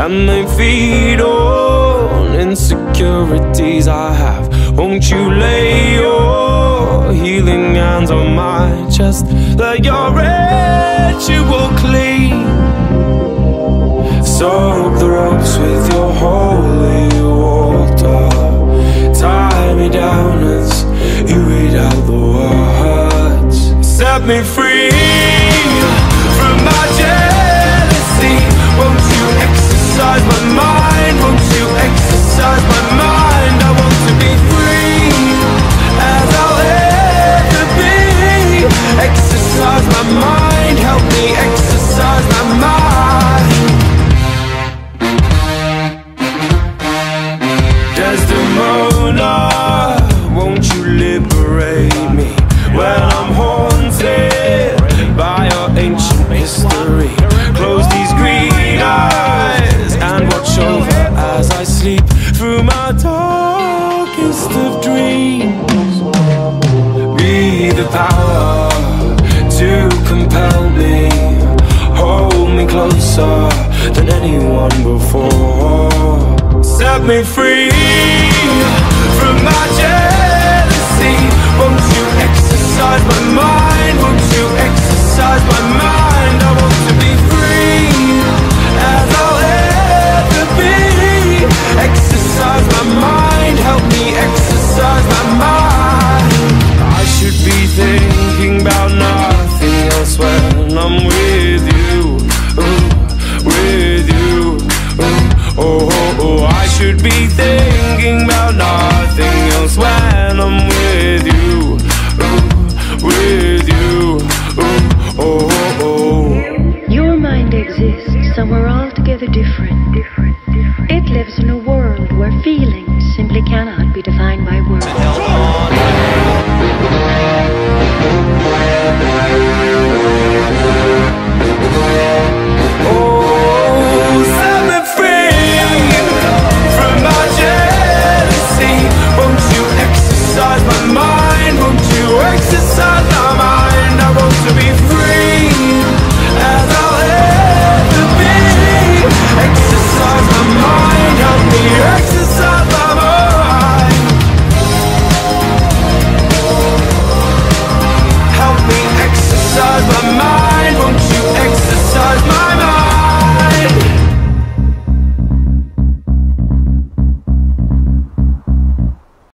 and they feed on insecurities I have. Won't you lay your healing hands on my chest? Let your ritual clean. Soak the ropes with your holy water. Tie me down as you read out the words. Set me free from my jealousy. Won't you exercise my mind? Won't you exercise my mind? I want to be free as I'll ever be. Exercise my mind, help me exercise my mind. Desdemona, won't you liberate me when I'm haunted by your ancient history? Close these green eyes and watch over as I sleep through my darkest of dreams. Be the power to compel me, hold me closer than anyone before. Set me free from my jealousy. Won't you exercise my mind? Won't you exercise my mind? I want to be free as I'll ever be. Exercise my mind, help me exercise my mind. I should be thinking about nothing else when I'm with you, with you. Oh, oh, oh, I should be thinking about nothing else when I'm with you, with you. Oh, oh, oh. Your mind exists somewhere altogether different. It lives in a world where feelings simply cannot be defined by words. Exercise my mind, won't you exercise my mind? I want to be free as I